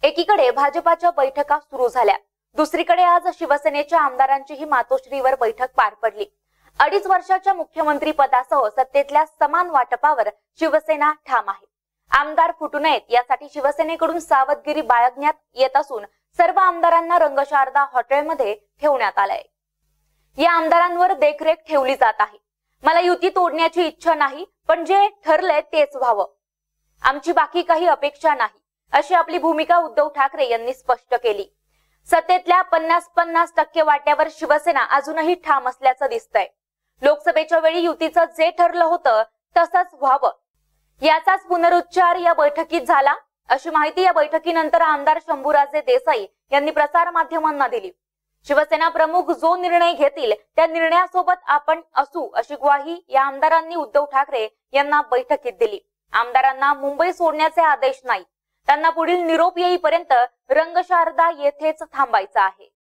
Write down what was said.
एकीकडे भाजपाच्या बैठका सुरू झाल्या, दुसरीकडे आज शिवसेनेच्या आमदारांचीही मातोश्रीवर बैठक पार पडली। 2.5 वर्षाच्या मुख्यमंत्री पदासह सत्तेतल्या समान वाटपावर शिवसेना ठाम आहे। आमदार फुटू नयेत यासाठी शिवसेनेकडून सावधगिरी बाळगण्यात येत असून सर्व आमदारांना रंगशारदा हॉटेलमध्ये ठेवण्यात आलंय। या आमदारांवर देखरेख ठेवली जात आहे। मला युती तोडण्याची इच्छा नाही, पण जे ठरलंय तेच व्हावं, आमची बाकी काही अपेक्षा नाही, अशी आपली भूमिका उद्धव ठाकरे यांनी स्पष्ट केली। सत्तेतल्या 50-50% वाट्यावर शिवसेना अजूनही ठाम असल्याचं दिसतंय। लोकसभेच्या वेळी युतीचं जे ठरलं होतं तसंच व्हावं, याचाच पुनरुच्चार या बैठकीत झाला, अशी माहिती या बैठकीनंतर आमदार शंभूराजे देसाई यांनी प्रसार माध्यमांना दिली। शिवसेना प्रमुख जो निर्णय घेतील त्या निर्णयासोबत आपण असू, अशी ग्वाही या आमदारांनी उद्धव ठाकरे यांना बैठकीत दिली। आमदारांना मुंबई सोडण्याचे आदेश नाही, त्यांना पुढील निरोप येईपर्यंत रंगशारदा येथेच थांबायचं आहे।